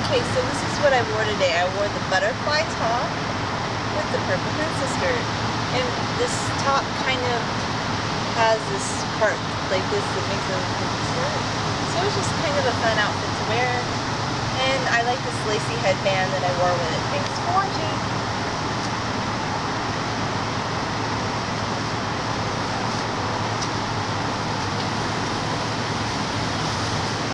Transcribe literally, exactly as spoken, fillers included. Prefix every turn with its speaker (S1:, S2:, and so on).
S1: Okay, so this is what I wore today. I wore the butterfly top with the purple princess skirt. And this top kind of has this part like this that makes it look like a skirt. So it was just kind of a fun outfit to wear. And I like this lacy headband that I wore with it. Thanks for watching.